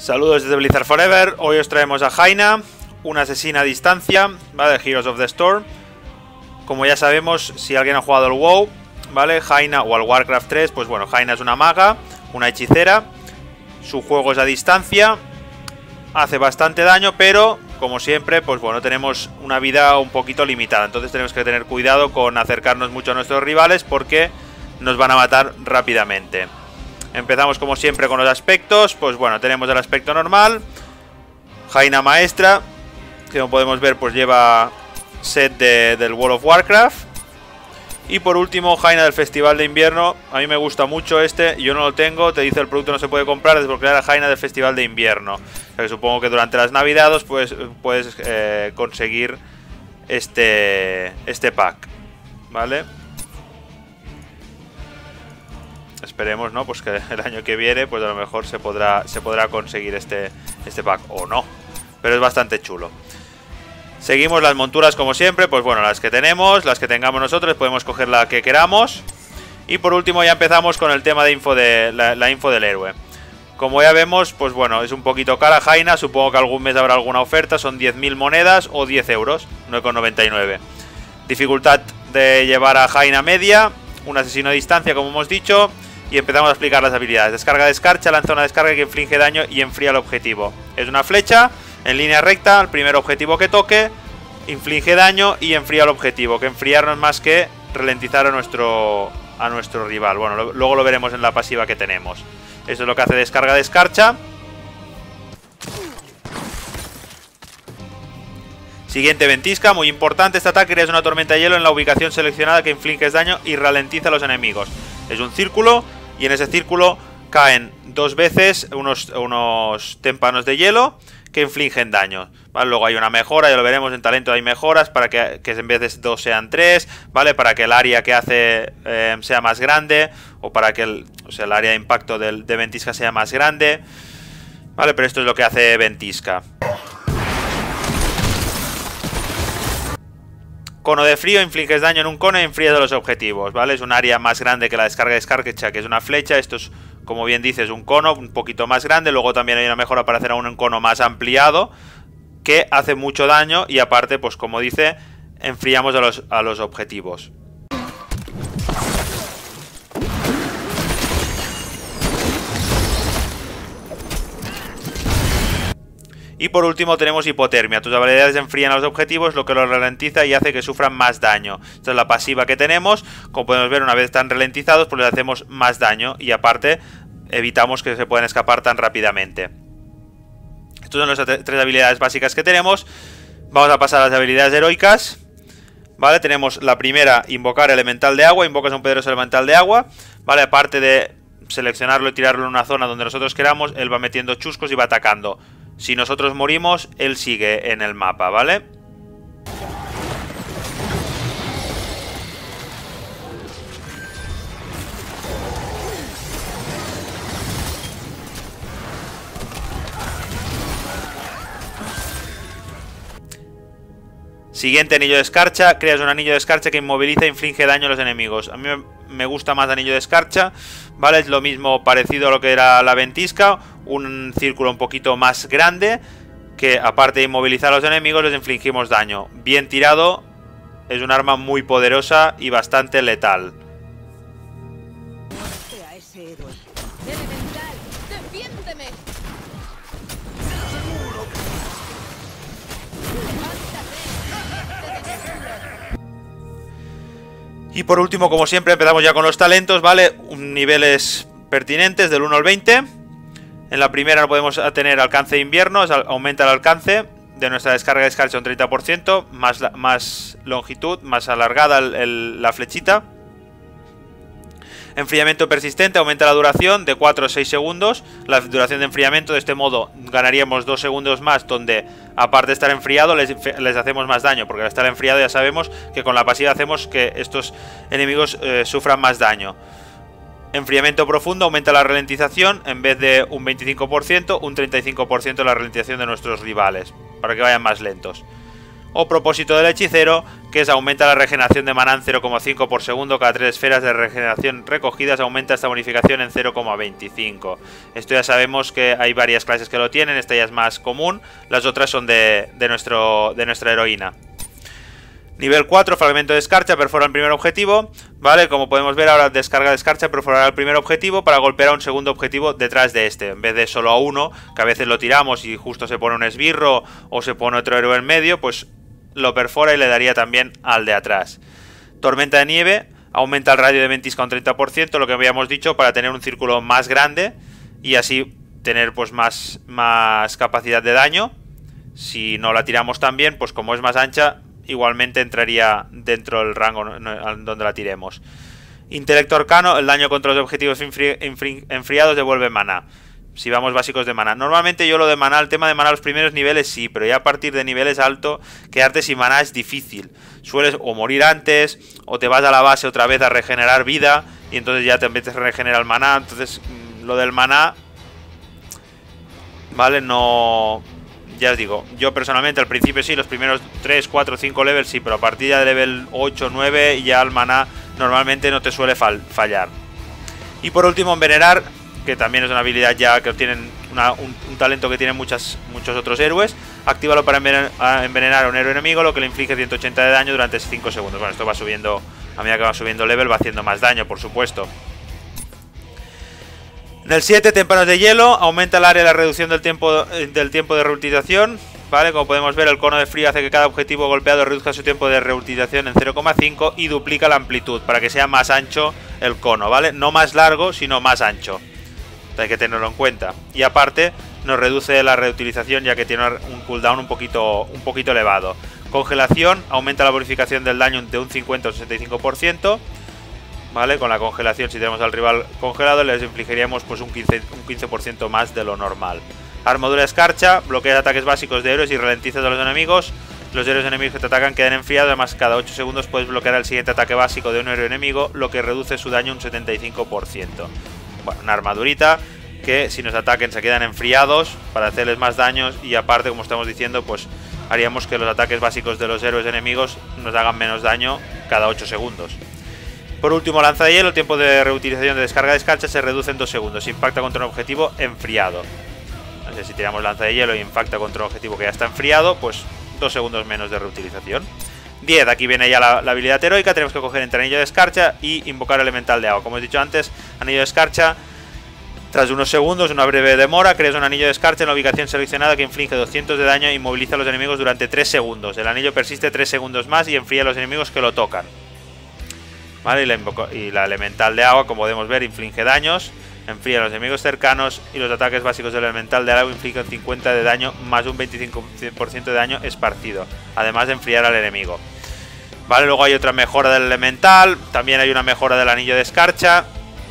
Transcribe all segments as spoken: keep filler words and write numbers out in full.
Saludos desde Blizzard Forever. Hoy os traemos a Jaina, una asesina a distancia, ¿vale? De Heroes of the Storm. Como ya sabemos, si alguien ha jugado al WoW, ¿vale? Jaina, o al Warcraft tres, pues bueno, Jaina es una maga, una hechicera. Su juego es a distancia, hace bastante daño, pero como siempre, pues bueno, tenemos una vida un poquito limitada. Entonces tenemos que tener cuidado con acercarnos mucho a nuestros rivales porque nos van a matar rápidamente. Empezamos como siempre con los aspectos. Pues bueno, tenemos el aspecto normal. Jaina maestra, que como podemos ver pues lleva set de, del World of Warcraft. Y por último, Jaina del Festival de Invierno. A mí me gusta mucho este, yo no lo tengo. Te dice el producto no se puede comprar, desbloquear a Jaina del Festival de Invierno. O sea que supongo que durante las navidades pues, puedes eh, conseguir este, este pack, ¿vale? Esperemos, ¿no? Pues que el año que viene, pues a lo mejor se podrá, se podrá conseguir este, este pack, o no. Pero es bastante chulo. Seguimos las monturas como siempre, pues bueno, las que tenemos, las que tengamos nosotros, podemos coger la que queramos. Y por último ya empezamos con el tema de info de la, la info del héroe. Como ya vemos, pues bueno, es un poquito cara Jaina, supongo que algún mes habrá alguna oferta, son diez mil monedas o diez euros, nueve con noventa y nueve. Dificultad de llevar a Jaina media, un asesino a distancia como hemos dicho. Y empezamos a explicar las habilidades. Descarga de escarcha, lanza una descarga que inflige daño y enfría el objetivo. Es una flecha en línea recta, el primer objetivo que toque, inflige daño y enfría el objetivo. Que enfriar no es más que ralentizar a nuestro, a nuestro rival. Bueno, lo, luego lo veremos en la pasiva que tenemos. Eso es lo que hace descarga de escarcha. Siguiente, ventisca, muy importante. Este ataque es una tormenta de hielo en la ubicación seleccionada que inflige daño y ralentiza a los enemigos. Es un círculo y en ese círculo caen dos veces unos, unos témpanos de hielo que infligen daño, ¿vale? Luego hay una mejora, ya lo veremos en talento, hay mejoras para que, que en vez de dos sean tres, ¿vale? Para que el área que hace eh, sea más grande, o para que el, o sea, el área de impacto del, de ventisca sea más grande, ¿vale? Pero esto es lo que hace ventisca. Cono de frío, infliges daño en un cono y enfrías a los objetivos, ¿vale? Es un área más grande que la descarga de escarcha, que es una flecha. Esto es, como bien dices, un cono un poquito más grande. Luego también hay una mejora para hacer aún un cono más ampliado, que hace mucho daño y aparte, pues como dice, enfriamos a los, a los objetivos. Y por último tenemos hipotermia. Tus habilidades enfrían a los objetivos, lo que los ralentiza y hace que sufran más daño. Esta es la pasiva que tenemos. Como podemos ver, una vez están ralentizados, pues les hacemos más daño. Y aparte, evitamos que se puedan escapar tan rápidamente. Estas son las tres habilidades básicas que tenemos. Vamos a pasar a las habilidades heroicas. Vale, tenemos la primera, invocar elemental de agua. Invocas a un poderoso elemental de agua. Vale, aparte de seleccionarlo y tirarlo en una zona donde nosotros queramos, él va metiendo chuscos y va atacando. Si nosotros morimos, él sigue en el mapa, ¿vale? Siguiente, anillo de escarcha. Creas un anillo de escarcha que inmoviliza e inflige daño a los enemigos. A mí me gusta más anillo de escarcha, ¿vale? Es lo mismo, parecido a lo que era la ventisca. Un círculo un poquito más grande que, aparte de inmovilizar a los enemigos, les infligimos daño. Bien tirado, es un arma muy poderosa y bastante letal. Y por último, como siempre, empezamos ya con los talentos, ¿vale? Niveles pertinentes del uno al veinte. En la primera podemos tener alcance de invierno, aumenta el alcance de nuestra descarga de escarcha un treinta por ciento, más, más longitud, más alargada el, el, la flechita. Enfriamiento persistente, aumenta la duración de cuatro a seis segundos. La duración de enfriamiento, de este modo ganaríamos dos segundos más, donde aparte de estar enfriado les, les hacemos más daño, porque al estar enfriado ya sabemos que con la pasiva hacemos que estos enemigos eh, sufran más daño. Enfriamiento profundo, aumenta la ralentización, en vez de un veinticinco por ciento, un treinta y cinco por ciento la ralentización de nuestros rivales, para que vayan más lentos. O propósito del hechicero, que es aumenta la regeneración de maná en cero coma cinco por segundo cada tres esferas de regeneración recogidas, aumenta esta bonificación en cero coma veinticinco. Esto ya sabemos que hay varias clases que lo tienen, esta ya es más común, las otras son de, de, nuestro, de nuestra heroína. Nivel cuatro, fragmento de escarcha, perfora el primer objetivo, ¿vale? Como podemos ver ahora, descarga de escarcha, perforará el primer objetivo para golpear a un segundo objetivo detrás de este, en vez de solo a uno, que a veces lo tiramos y justo se pone un esbirro o se pone otro héroe en medio, pues lo perfora y le daría también al de atrás. Tormenta de nieve, aumenta el radio de ventisca un treinta por ciento, lo que habíamos dicho, para tener un círculo más grande y así tener pues más, más capacidad de daño. Si no la tiramos tan bien, pues como es más ancha, igualmente entraría dentro del rango donde la tiremos. Intelecto arcano, el daño contra los objetivos enfri enfri enfriados devuelve maná. Si vamos básicos de maná. Normalmente yo lo de maná, el tema de maná los primeros niveles sí, pero ya a partir de niveles altos, quedarte sin maná es difícil. Sueles o morir antes, o te vas a la base otra vez a regenerar vida, y entonces ya te empiezas a regenerar el maná. Entonces, lo del maná, ¿vale? No... Ya os digo, yo personalmente al principio sí, los primeros tres, cuatro, cinco levels sí, pero a partir ya de level ocho, nueve ya el maná normalmente no te suele fall fallar. Y por último, envenenar, que también es una habilidad ya que tienen una, un, un talento que tienen muchas, muchos otros héroes. Actívalo para envenenar a, envenenar a un héroe enemigo, lo que le inflige ciento ochenta de daño durante cinco segundos. Bueno, esto va subiendo, a medida que va subiendo level va haciendo más daño, por supuesto. En el siete, témpanos de hielo, aumenta el área de la reducción del tiempo, del tiempo de reutilización, ¿vale? Como podemos ver, el cono de frío hace que cada objetivo golpeado reduzca su tiempo de reutilización en cero coma cinco y duplica la amplitud para que sea más ancho el cono, ¿vale? No más largo, sino más ancho. Hay que tenerlo en cuenta. Y aparte, nos reduce la reutilización ya que tiene un cooldown un poquito, un poquito elevado. Congelación, aumenta la bonificación del daño de un cincuenta o sesenta y cinco por ciento. ¿Vale? Con la congelación, si tenemos al rival congelado, les infligiríamos pues un quince por ciento más de lo normal. Armadura escarcha, bloquea ataques básicos de héroes y ralentiza a los enemigos. Los héroes enemigos que te atacan quedan enfriados, además cada ocho segundos puedes bloquear el siguiente ataque básico de un héroe enemigo, lo que reduce su daño un setenta y cinco por ciento. Bueno, una armadurita que si nos ataquen se quedan enfriados para hacerles más daños y aparte, como estamos diciendo, pues haríamos que los ataques básicos de los héroes enemigos nos hagan menos daño cada ocho segundos. Por último, lanza de hielo, el tiempo de reutilización de descarga de escarcha se reduce en dos segundos. Impacta contra un objetivo enfriado. Entonces, si tiramos lanza de hielo y impacta contra un objetivo que ya está enfriado, pues dos segundos menos de reutilización. diez, aquí viene ya la, la habilidad heroica. Tenemos que coger entre anillo de escarcha y invocar elemental de agua. Como he dicho antes, anillo de escarcha, tras unos segundos, una breve demora, creas un anillo de escarcha en la ubicación seleccionada que inflige doscientos de daño e inmoviliza a los enemigos durante tres segundos. El anillo persiste tres segundos más y enfría a los enemigos que lo tocan. ¿Vale? Y, la y la elemental de agua, como podemos ver, inflige daños, enfría a los enemigos cercanos y los ataques básicos del elemental de agua infligen cincuenta de daño más un veinticinco por ciento de daño esparcido, además de enfriar al enemigo. Vale, luego hay otra mejora del elemental, también hay una mejora del anillo de escarcha,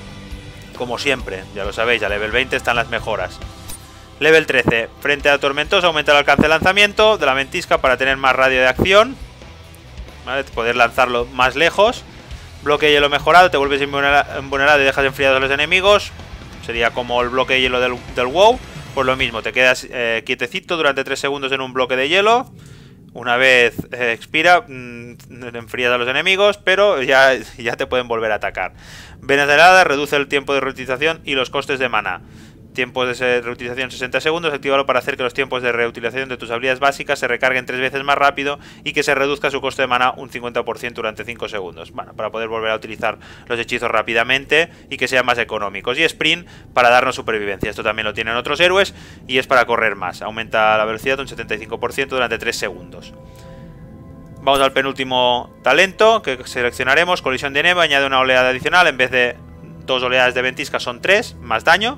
como siempre, ya lo sabéis, a level veinte están las mejoras. Level trece, frente a tormentoso aumenta el alcance de lanzamiento de la ventisca para tener más radio de acción, ¿vale? Poder lanzarlo más lejos. Bloque de hielo mejorado, te vuelves invulnerable y dejas enfriados a los enemigos. Sería como el bloque de hielo del, del WoW. Pues lo mismo, te quedas eh, quietecito durante tres segundos en un bloque de hielo. Una vez eh, expira, mmm, enfrías a los enemigos, pero ya, ya te pueden volver a atacar. Venas de helada, reduce el tiempo de reutilización y los costes de maná. Tiempo de reutilización sesenta segundos, actívalo para hacer que los tiempos de reutilización de tus habilidades básicas se recarguen tres veces más rápido y que se reduzca su coste de maná un cincuenta por ciento durante cinco segundos. Bueno, para poder volver a utilizar los hechizos rápidamente y que sean más económicos. Y sprint para darnos supervivencia. Esto también lo tienen otros héroes y es para correr más. Aumenta la velocidad un setenta y cinco por ciento durante tres segundos. Vamos al penúltimo talento que seleccionaremos. Colisión de nieve, añade una oleada adicional. En vez de dos oleadas de ventisca son tres, más daño.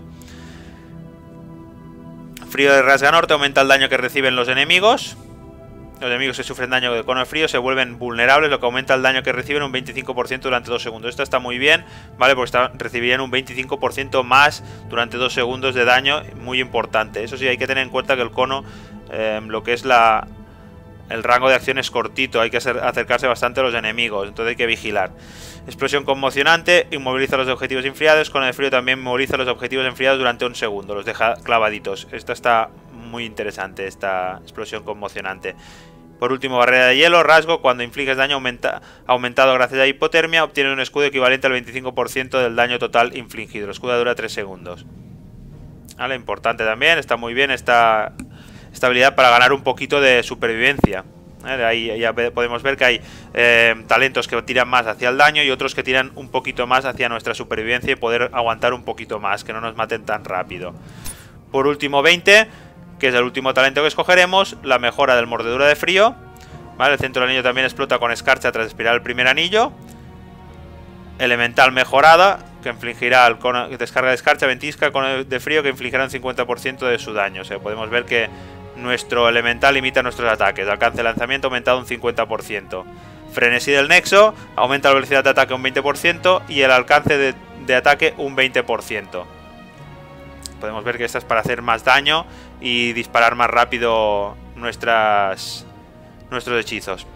Frío de rasga norte, aumenta el daño que reciben los enemigos. Los enemigos que sufren daño de cono de frío se vuelven vulnerables, lo que aumenta el daño que reciben un veinticinco por ciento durante dos segundos. Esto está muy bien, ¿vale? Porque está, recibirían un veinticinco por ciento más durante dos segundos de daño, muy importante. Eso sí, hay que tener en cuenta que el cono, eh, lo que es la... el rango de acción es cortito, hay que hacer, acercarse bastante a los enemigos, entonces hay que vigilar. Explosión conmocionante, inmoviliza los objetivos enfriados. Cono de frío también inmoviliza los objetivos enfriados durante un segundo, los deja clavaditos. Esta está muy interesante, esta explosión conmocionante. Por último, barrera de hielo, rasgo, cuando infliges daño aumenta, aumentado gracias a hipotermia, obtienes un escudo equivalente al veinticinco por ciento del daño total infligido. El escudo dura tres segundos. Vale, importante también, está muy bien esta, esta habilidad para ganar un poquito de supervivencia. ¿Vale? Ahí ya podemos ver que hay eh, talentos que tiran más hacia el daño y otros que tiran un poquito más hacia nuestra supervivencia y poder aguantar un poquito más, que no nos maten tan rápido. Por último, veinte, que es el último talento que escogeremos, la mejora del mordedura de frío. ¿Vale? El centro del anillo también explota con escarcha tras expirar el primer anillo. Elemental mejorada, que infligirá al cono, descarga de escarcha, ventisca con de frío, que infligirá un cincuenta por ciento de su daño. O sea, podemos ver que nuestro elemental limita nuestros ataques. Alcance de lanzamiento aumentado un cincuenta por ciento. Frenesí del nexo, aumenta la velocidad de ataque un veinte por ciento y el alcance de, de ataque un veinte por ciento. Podemos ver que esta es para hacer más daño y disparar más rápido nuestras, nuestros hechizos.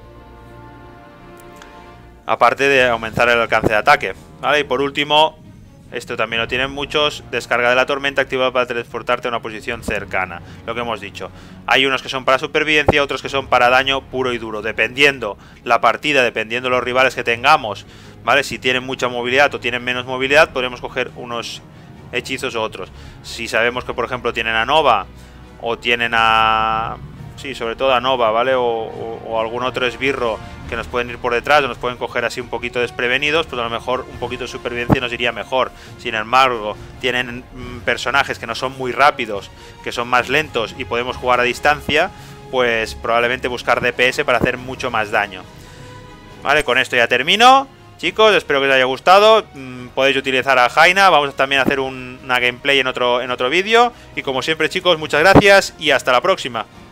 Aparte de aumentar el alcance de ataque. ¿Vale? Y por último, esto también lo tienen muchos, descarga de la tormenta activada para transportarte a una posición cercana. Lo que hemos dicho. Hay unos que son para supervivencia, otros que son para daño puro y duro. Dependiendo la partida, dependiendo los rivales que tengamos, ¿vale? Si tienen mucha movilidad o tienen menos movilidad, podremos coger unos hechizos u otros. Si sabemos que por ejemplo tienen a Nova o tienen a... sí, sobre todo a Nova, ¿vale? O, o, o algún otro esbirro que nos pueden ir por detrás o nos pueden coger así un poquito desprevenidos, pues a lo mejor un poquito de supervivencia nos iría mejor. Sin embargo, tienen mmm, personajes que no son muy rápidos, que son más lentos y podemos jugar a distancia, pues probablemente buscar D P S para hacer mucho más daño. Vale, con esto ya termino. Chicos, espero que os haya gustado. Mm, podéis utilizar a Jaina. Vamos también a hacer un, una gameplay en otro, en otro vídeo. Y como siempre, chicos, muchas gracias y hasta la próxima.